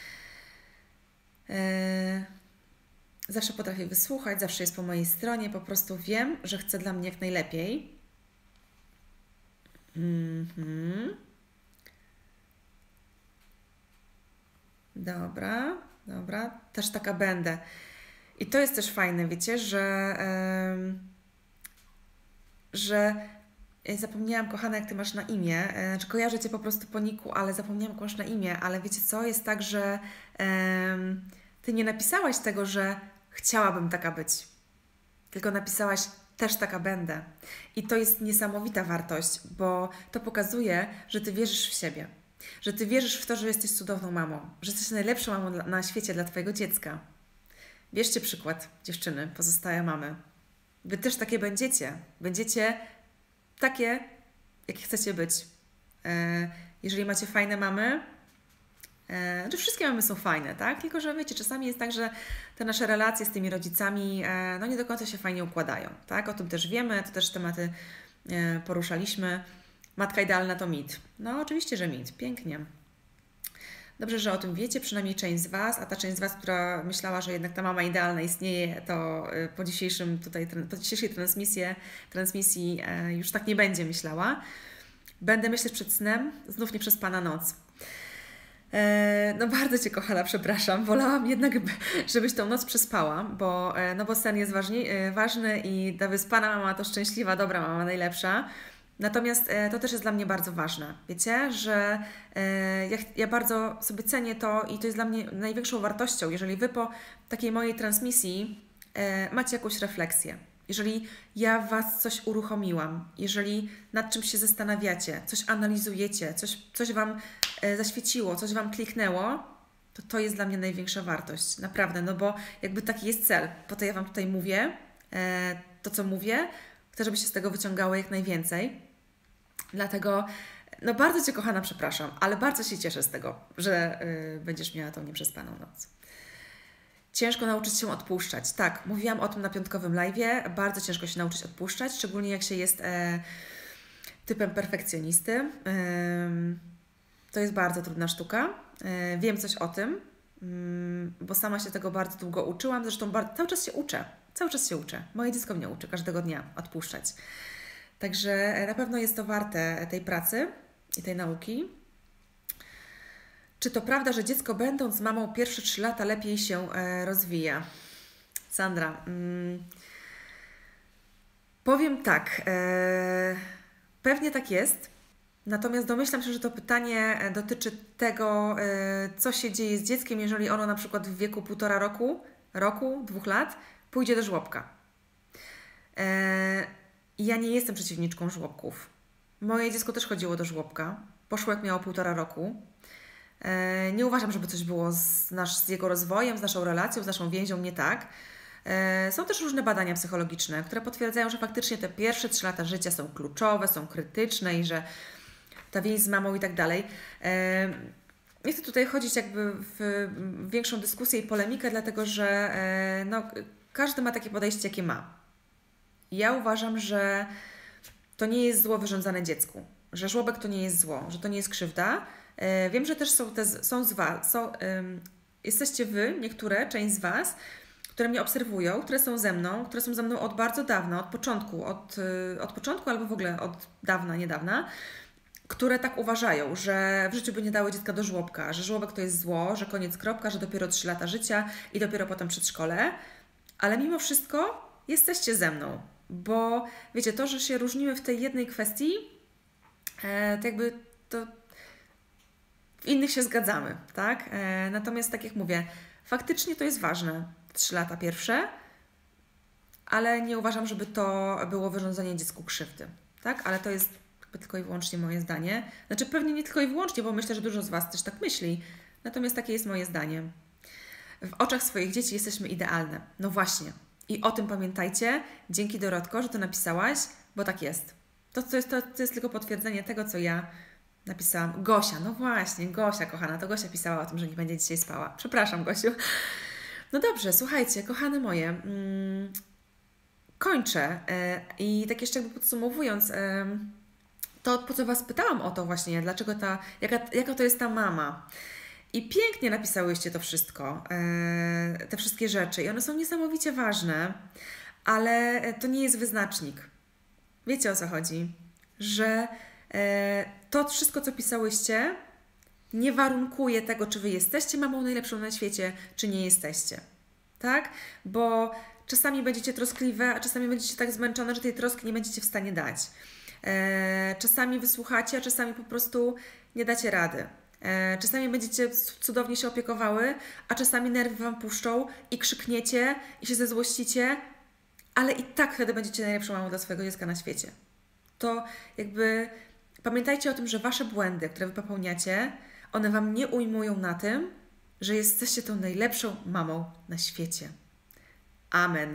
E, zawsze potrafię wysłuchać, zawsze jest po mojej stronie. Po prostu wiem, że chce dla mnie jak najlepiej. Mhm. Dobra, dobra. Też taka będę. I to jest też fajne, wiecie, że, em, że ja zapomniałam, kochana, jak Ty masz na imię. E, Znaczy, kojarzę Cię po prostu po niku, ale zapomniałam, jak masz na imię. Ale wiecie co? Jest tak, że em, Ty nie napisałaś tego, że chciałabym taka być. Tylko napisałaś też taka będę. I to jest niesamowita wartość, bo to pokazuje, że Ty wierzysz w siebie. Że Ty wierzysz w to, że jesteś cudowną mamą. Że jesteś najlepszą mamą dla- na świecie dla Twojego dziecka. Bierzcie przykład, dziewczyny, pozostałe mamy. Wy też takie będziecie. Będziecie takie, jakie chcecie być. E, jeżeli macie fajne mamy, e, znaczy wszystkie mamy są fajne, tak? Tylko, że wiecie, czasami jest tak, że te nasze relacje z tymi rodzicami e, no nie do końca się fajnie układają, tak? O tym też wiemy, to też tematy e, poruszaliśmy. Matka idealna to mit. No oczywiście, że mit. Pięknie. Dobrze, że o tym wiecie, przynajmniej część z Was, a ta część z Was, która myślała, że jednak ta mama idealna istnieje, to y, po dzisiejszym tutaj, tran- po dzisiejszej transmisji, transmisji e, już tak nie będzie myślała. Będę myśleć przed snem, znów nie przez Pana noc. E, no bardzo Cię, kochana, przepraszam. Wolałam jednak, by- żebyś tą noc przespała, bo, e, no bo sen jest ważni, e, ważny i ta wyspana mama to szczęśliwa, dobra mama, najlepsza. Natomiast e, to też jest dla mnie bardzo ważne. Wiecie, że e, ja, ch- ja bardzo sobie cenię to i to jest dla mnie największą wartością, jeżeli Wy po takiej mojej transmisji e, macie jakąś refleksję. Jeżeli ja w Was coś uruchomiłam, jeżeli nad czymś się zastanawiacie, coś analizujecie, coś, coś Wam e, zaświeciło, coś Wam kliknęło, to to jest dla mnie największa wartość. Naprawdę, no bo jakby taki jest cel. Po to ja Wam tutaj mówię, e, to co mówię, chcę, żebyście z tego wyciągały jak najwięcej. Dlatego, no bardzo Cię, kochana, przepraszam, ale bardzo się cieszę z tego, że y, będziesz miała tą nieprzespaną noc. Ciężko nauczyć się odpuszczać. Tak, mówiłam o tym na piątkowym live'ie. Bardzo ciężko się nauczyć odpuszczać, szczególnie jak się jest e, typem perfekcjonisty. Ym, to jest bardzo trudna sztuka. E, wiem coś o tym, ym, bo sama się tego bardzo długo uczyłam. Zresztą bardzo, cały czas się uczę. Cały czas się uczę. Moje dziecko mnie uczy każdego dnia odpuszczać. Także na pewno jest to warte tej pracy i tej nauki. Czy to prawda, że dziecko będąc mamą pierwsze trzy lata lepiej się e, rozwija? Sandra, mm, powiem tak, e, pewnie tak jest, natomiast domyślam się, że to pytanie dotyczy tego, e, co się dzieje z dzieckiem, jeżeli ono na przykład w wieku półtora roku, roku, dwóch lat pójdzie do żłobka. E, Ja nie jestem przeciwniczką żłobków. Moje dziecko też chodziło do żłobka. Poszło jak miało półtora roku. E, Nie uważam, żeby coś było z, nasz, z jego rozwojem, z naszą relacją, z naszą więzią nie tak. E, Są też różne badania psychologiczne, które potwierdzają, że faktycznie te pierwsze trzy lata życia są kluczowe, są krytyczne i że ta więź z mamą i tak dalej. E, Nie chcę tutaj chodzić jakby w większą dyskusję i polemikę, dlatego że e, no, każdy ma takie podejście, jakie ma. Ja uważam, że to nie jest zło wyrządzane dziecku, że żłobek to nie jest zło, że to nie jest krzywda. E, Wiem, że też są, te, są z Was, są, ym, jesteście Wy, niektóre, część z Was, które mnie obserwują, które są ze mną, które są ze mną od bardzo dawna, od początku, od, y, od początku albo w ogóle od dawna, niedawna, które tak uważają, że w życiu by nie dały dziecka do żłobka, że żłobek to jest zło, że koniec kropka, że dopiero trzy lata życia i dopiero potem przedszkole, ale mimo wszystko jesteście ze mną. Bo wiecie, to, że się różnimy w tej jednej kwestii, e, to jakby to w innych się zgadzamy, tak? E, natomiast tak jak mówię, faktycznie to jest ważne, trzy lata pierwsze, ale nie uważam, żeby to było wyrządzenie dziecku krzywdy, tak? Ale to jest tylko i wyłącznie moje zdanie. Znaczy pewnie nie tylko i wyłącznie, bo myślę, że dużo z Was też tak myśli. Natomiast takie jest moje zdanie. W oczach swoich dzieci jesteśmy idealne. No właśnie. I o tym pamiętajcie. Dzięki Dorotko, że to napisałaś, bo tak jest. To, to, jest, to, to jest tylko potwierdzenie tego, co ja napisałam. Gosia, no właśnie, Gosia kochana, to Gosia pisała o tym, że nie będzie dzisiaj spała. Przepraszam, Gosiu. No dobrze, słuchajcie, kochane moje, mm, kończę e, i tak jeszcze jakby podsumowując, e, to po co Was pytałam o to właśnie, dlaczego ta, jaka, jaka to jest ta mama. I pięknie napisałyście to wszystko, e, te wszystkie rzeczy i one są niesamowicie ważne, ale to nie jest wyznacznik. Wiecie, o co chodzi? Że e, to wszystko, co pisałyście, nie warunkuje tego, czy Wy jesteście mamą najlepszą na świecie, czy nie jesteście. Tak? Bo czasami będziecie troskliwe, a czasami będziecie tak zmęczone, że tej troski nie będziecie w stanie dać. E, czasami wysłuchacie, a czasami po prostu nie dacie rady. E, czasami będziecie cudownie się opiekowały, a czasami nerwy Wam puszczą i krzykniecie i się zezłościcie, ale i tak wtedy będziecie najlepszą mamą dla swojego dziecka na świecie. To jakby pamiętajcie o tym, że Wasze błędy, które Wy popełniacie, one Wam nie ujmują na tym, że jesteście tą najlepszą mamą na świecie. Amen.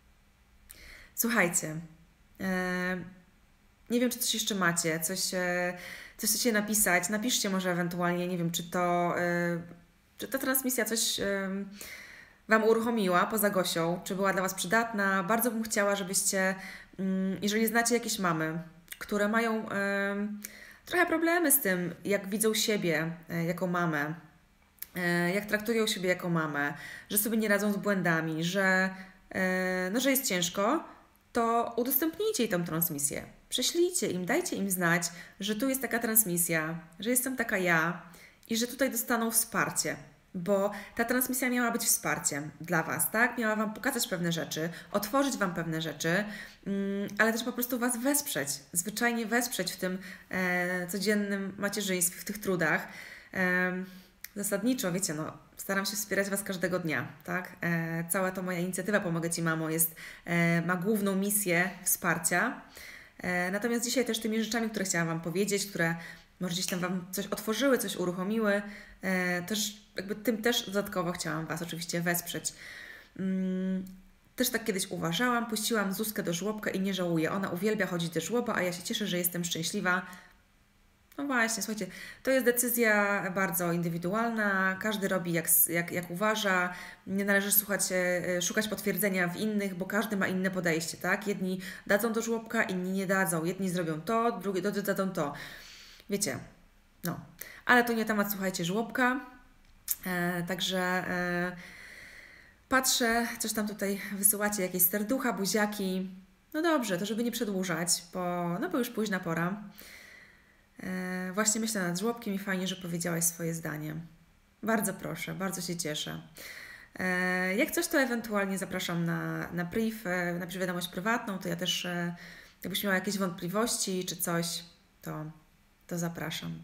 Słuchajcie, e, nie wiem, czy coś jeszcze macie, coś, e, coś chcecie napisać. Napiszcie może ewentualnie, nie wiem, czy to, e, czy ta transmisja coś e, Wam uruchomiła poza Gosią, czy była dla Was przydatna. Bardzo bym chciała, żebyście, mm, jeżeli znacie jakieś mamy, które mają e, trochę problemy z tym, jak widzą siebie e, jako mamę, e, jak traktują siebie jako mamę, że sobie nie radzą z błędami, że, e, no, że jest ciężko, to udostępnijcie jej tę transmisję. Prześlijcie im, dajcie im znać, że tu jest taka transmisja, że jestem taka ja i że tutaj dostaną wsparcie. Bo ta transmisja miała być wsparciem dla Was, tak? Miała Wam pokazać pewne rzeczy, otworzyć Wam pewne rzeczy, mm, ale też po prostu Was wesprzeć, zwyczajnie wesprzeć w tym e, codziennym macierzyństwie, w tych trudach. E, zasadniczo, wiecie, no, staram się wspierać Was każdego dnia, tak? E, cała to moja inicjatywa Pomogę Ci, mamo, jest, e, ma główną misję wsparcia. E, natomiast dzisiaj też tymi rzeczami, które chciałam Wam powiedzieć, które może gdzieś tam Wam coś otworzyły, coś uruchomiły, e, też jakby tym też dodatkowo chciałam Was oczywiście wesprzeć. Mm, też tak kiedyś uważałam, puściłam Zuzkę do żłobka i nie żałuję. Ona uwielbia chodzić do żłoba, a ja się cieszę, że jestem szczęśliwa. No właśnie, słuchajcie, to jest decyzja bardzo indywidualna, każdy robi jak, jak, jak uważa, nie należy słuchać, e, szukać potwierdzenia w innych, bo każdy ma inne podejście, tak? Jedni dadzą do żłobka, inni nie dadzą, jedni zrobią to, drugi dadzą to. Wiecie, no, ale to nie temat, słuchajcie, żłobka, e, także e, patrzę, coś tam tutaj wysyłacie, jakieś serducha, buziaki, no dobrze, to żeby nie przedłużać, bo, no bo już późna pora. E, właśnie myślę nad żłobkiem i fajnie, że powiedziałaś swoje zdanie. Bardzo proszę, bardzo się cieszę. E, jak coś, to ewentualnie zapraszam na, na priv, e, napisz wiadomość prywatną, to ja też, e, jakbyś miała jakieś wątpliwości czy coś, to to zapraszam.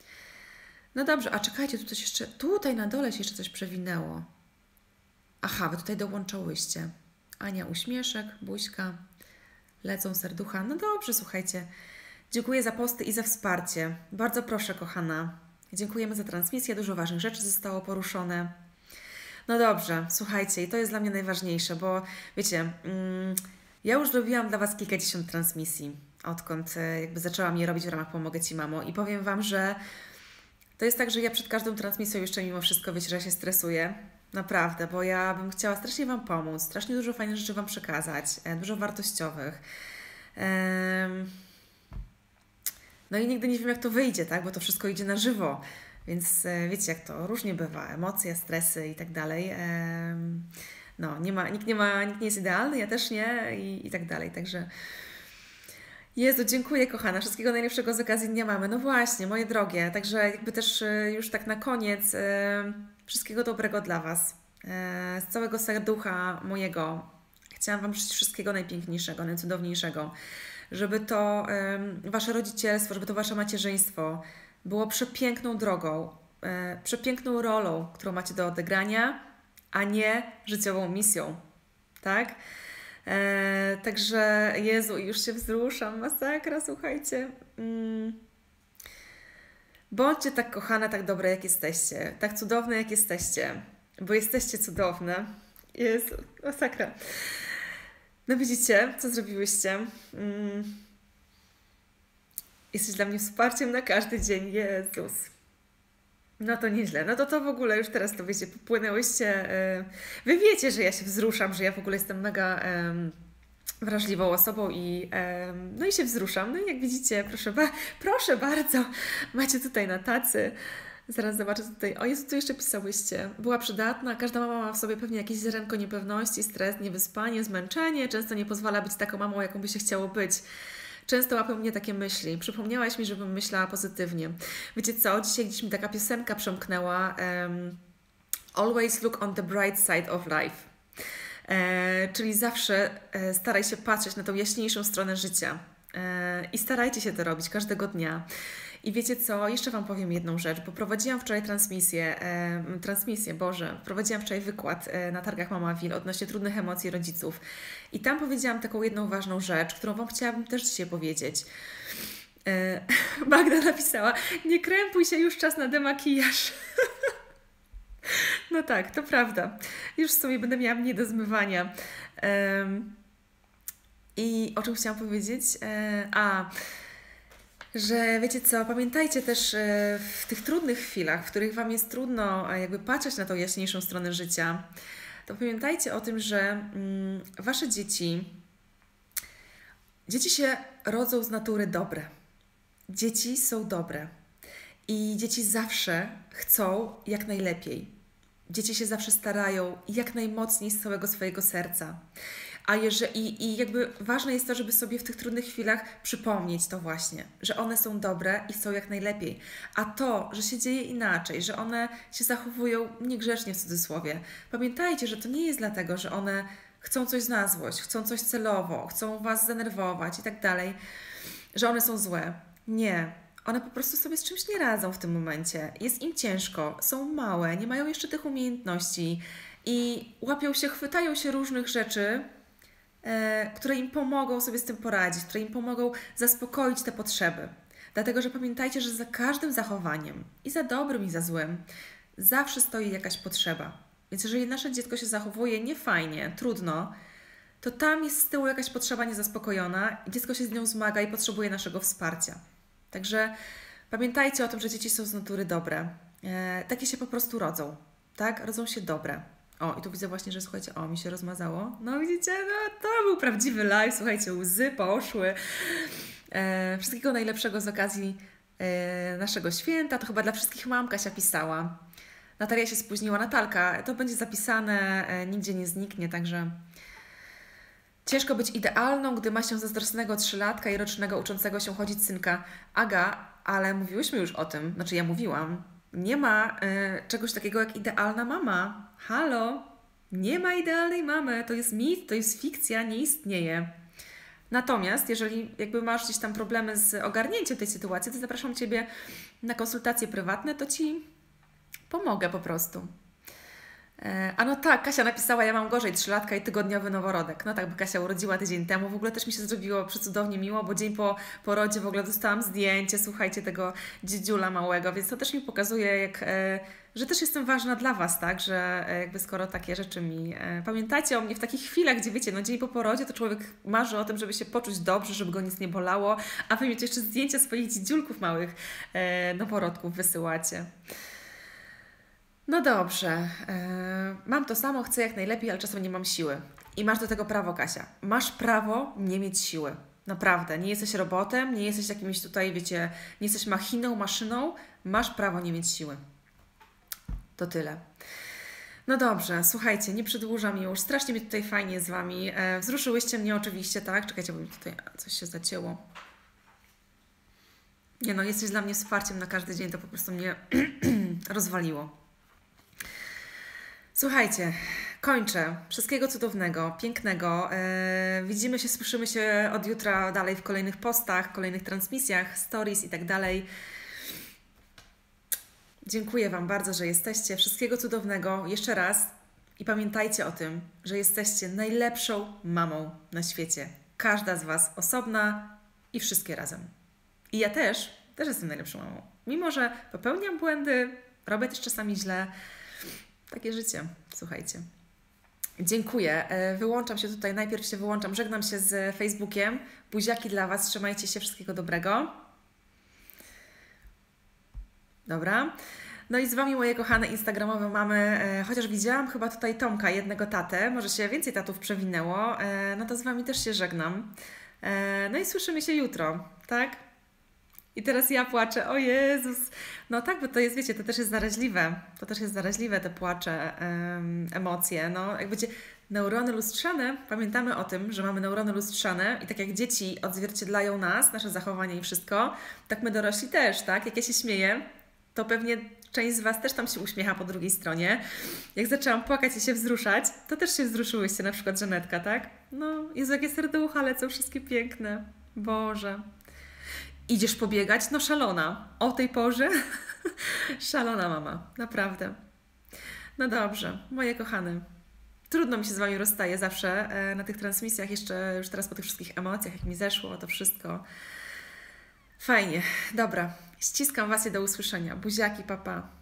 No dobrze, a czekajcie, tu coś jeszcze, tutaj na dole się jeszcze coś przewinęło. Aha, Wy tutaj dołączałyście. Ania uśmieszek, buźka, lecą serducha. No dobrze, słuchajcie. Dziękuję za posty i za wsparcie. Bardzo proszę, kochana. Dziękujemy za transmisję, dużo ważnych rzeczy zostało poruszone. No dobrze, słuchajcie, i to jest dla mnie najważniejsze, bo wiecie, mm, ja już zrobiłam dla Was kilkadziesiąt transmisji, odkąd jakby zaczęłam je robić w ramach Pomogę Ci, mamo. I powiem Wam, że to jest tak, że ja przed każdą transmisją jeszcze mimo wszystko, wiecie, że ja się stresuję. Naprawdę, bo ja bym chciała strasznie Wam pomóc, strasznie dużo fajnych rzeczy Wam przekazać, dużo wartościowych. Um, no i nigdy nie wiem, jak to wyjdzie, tak? Bo to wszystko idzie na żywo. Więc wiecie, jak to różnie bywa. Emocje, stresy i tak dalej. Um, no, nie ma, nikt nie ma, nikt nie jest idealny, ja też nie i, i tak dalej. Także Jezu, dziękuję, kochana. Wszystkiego najlepszego z okazji Dnia Mamy. No właśnie, moje drogie. Także jakby też już tak na koniec e, wszystkiego dobrego dla Was. E, z całego serducha mojego chciałam Wam życzyć wszystkiego najpiękniejszego, najcudowniejszego. Żeby to e, Wasze rodzicielstwo, żeby to Wasze macierzyństwo było przepiękną drogą, e, przepiękną rolą, którą macie do odegrania, a nie życiową misją. Tak? E, także Jezu, już się wzruszam, masakra, słuchajcie. Mm. Bądźcie tak kochane, tak dobre, jak jesteście, tak cudowne, jak jesteście, bo jesteście cudowne. Jezu, masakra. No widzicie, co zrobiłyście? Mm. Jesteś dla mnie wsparciem na każdy dzień, Jezus. No to nieźle. No to to w ogóle już teraz to wiecie, popłynęłyście. Wy wiecie, że ja się wzruszam, że ja w ogóle jestem mega um, wrażliwą osobą i um, no i się wzruszam. No i jak widzicie, proszę, ba proszę bardzo, macie tutaj na tacy. Zaraz zobaczę tutaj. O Jezu, tu jeszcze pisałyście. Była przydatna. Każda mama ma w sobie pewnie jakieś ziarenko niepewności, stres, niewyspanie, zmęczenie. Często nie pozwala być taką mamą, jaką by się chciało być. Często łapią mnie takie myśli. Przypomniałaś mi, żebym myślała pozytywnie. Wiecie co? Dzisiaj gdzieś mi taka piosenka przemknęła. Um, Always look on the bright side of life. E, czyli zawsze e, staraj się patrzeć na tą jaśniejszą stronę życia. E, I starajcie się to robić każdego dnia. I wiecie co? Jeszcze Wam powiem jedną rzecz, bo prowadziłam wczoraj transmisję, e, transmisję, Boże, prowadziłam wczoraj wykład e, na targach Mama Will odnośnie trudnych emocji rodziców. I tam powiedziałam taką jedną ważną rzecz, którą Wam chciałabym też dzisiaj powiedzieć. E, Magda napisała, nie krępuj się, już czas na demakijaż. No tak, to prawda. Już w sumie będę miała mnie do zmywania. E, I o czym chciałam powiedzieć? E, a... że wiecie co, pamiętajcie też w tych trudnych chwilach, w których Wam jest trudno jakby patrzeć na tą jaśniejszą stronę życia, to pamiętajcie o tym, że mm, Wasze dzieci, dzieci się rodzą z natury dobre. Dzieci są dobre i dzieci zawsze chcą jak najlepiej. Dzieci się zawsze starają jak najmocniej z całego swojego serca. A jeżeli, i jakby ważne jest to, żeby sobie w tych trudnych chwilach przypomnieć to właśnie, że one są dobre i chcą jak najlepiej. A to, że się dzieje inaczej, że one się zachowują niegrzecznie w cudzysłowie, pamiętajcie, że to nie jest dlatego, że one chcą coś na złość, chcą coś celowo, chcą Was zdenerwować i tak dalej, że one są złe. Nie. One po prostu sobie z czymś nie radzą w tym momencie. Jest im ciężko, są małe, nie mają jeszcze tych umiejętności i łapią się, chwytają się różnych rzeczy, które im pomogą sobie z tym poradzić, które im pomogą zaspokoić te potrzeby. Dlatego, że pamiętajcie, że za każdym zachowaniem, i za dobrym, i za złym, zawsze stoi jakaś potrzeba. Więc jeżeli nasze dziecko się zachowuje niefajnie, trudno, to tam jest z tyłu jakaś potrzeba niezaspokojona i dziecko się z nią zmaga i potrzebuje naszego wsparcia. Także pamiętajcie o tym, że dzieci są z natury dobre. E, takie się po prostu rodzą, tak? Rodzą się dobre. O, i tu widzę właśnie, że słuchajcie, o, mi się rozmazało. No widzicie, no to był prawdziwy live, słuchajcie, łzy poszły. E, wszystkiego najlepszego z okazji e, naszego święta. To chyba dla wszystkich mam Kasia pisała. Natalia się spóźniła, Natalka, to będzie zapisane, e, nigdzie nie zniknie, także... Ciężko być idealną, gdy ma się zazdrosnego trzylatka i rocznego uczącego się chodzić synka. Aga, ale mówiłyśmy już o tym, znaczy ja mówiłam, nie ma y, czegoś takiego jak idealna mama. Halo, nie ma idealnej mamy, to jest mit, to jest fikcja, nie istnieje. Natomiast jeżeli jakby masz gdzieś tam problemy z ogarnięciem tej sytuacji, to zapraszam Ciebie na konsultacje prywatne, to Ci pomogę po prostu. A no tak, Kasia napisała, ja mam gorzej, trzylatka i tygodniowy noworodek. No tak, bo Kasia urodziła tydzień temu. W ogóle też mi się zrobiło przecudownie miło, bo dzień po porodzie w ogóle dostałam zdjęcie, słuchajcie, tego dziedziula małego, więc to też mi pokazuje, jak, e, że też jestem ważna dla Was, tak, że e, jakby skoro takie rzeczy mi... E, pamiętajcie o mnie w takich chwilach, gdzie wiecie, no dzień po porodzie to człowiek marzy o tym, żeby się poczuć dobrze, żeby go nic nie bolało, a Wy mieć jeszcze zdjęcia swoich dziedziulków małych e, noworodków wysyłacie. No dobrze, yy, mam to samo, chcę jak najlepiej, ale czasem nie mam siły. I masz do tego prawo, Kasia. Masz prawo nie mieć siły. Naprawdę. Nie jesteś robotem, nie jesteś jakimś tutaj, wiecie, nie jesteś machiną, maszyną. Masz prawo nie mieć siły. To tyle. No dobrze, słuchajcie, nie przedłużam już. Strasznie mi tutaj fajnie z Wami. E, wzruszyłyście mnie oczywiście, tak? Czekajcie, bo mi tutaj coś się zacięło. Nie no, jesteś dla mnie wsparciem na każdy dzień, to po prostu mnie rozwaliło. Słuchajcie, kończę. Wszystkiego cudownego, pięknego. Yy, widzimy się, słyszymy się od jutra dalej w kolejnych postach, kolejnych transmisjach, stories i tak dalej. Dziękuję Wam bardzo, że jesteście. Wszystkiego cudownego jeszcze raz I pamiętajcie o tym, że jesteście najlepszą mamą na świecie. Każda z Was osobna i wszystkie razem. I ja też, też jestem najlepszą mamą. Mimo że popełniam błędy, robię też czasami źle. Takie życie, słuchajcie. Dziękuję. Wyłączam się tutaj, najpierw się wyłączam, żegnam się z Facebookiem. Buziaki dla Was, trzymajcie się, wszystkiego dobrego. Dobra. No i z Wami, moje kochane instagramowe mamy, e, chociaż widziałam chyba tutaj Tomka, jednego tatę, może się więcej tatów przewinęło, e, no to z Wami też się żegnam. E, no i słyszymy się jutro, tak? I teraz ja płaczę, o Jezus. No tak, bo to jest, wiecie, to też jest zaraźliwe. To też jest zaraźliwe, te płacze, em, emocje. No, jak będzie neurony lustrzane, pamiętamy o tym, że mamy neurony lustrzane i tak jak dzieci odzwierciedlają nas, nasze zachowanie i wszystko, tak my dorośli też, tak? Jak ja się śmieję, to pewnie część z Was też tam się uśmiecha po drugiej stronie. Jak zaczęłam płakać i się wzruszać, to też się wzruszyłyście, na przykład Żanetka, tak? No, Jezu, jakie serducha lecą, wszystkie piękne. Boże. Idziesz pobiegać? No szalona. O tej porze? Szalona mama, naprawdę. No dobrze, moje kochane. Trudno mi się z Wami rozstaje zawsze e, na tych transmisjach, jeszcze już teraz po tych wszystkich emocjach, jak mi zeszło to wszystko. Fajnie, dobra. Ściskam Was i do usłyszenia. Buziaki, papa. Pa.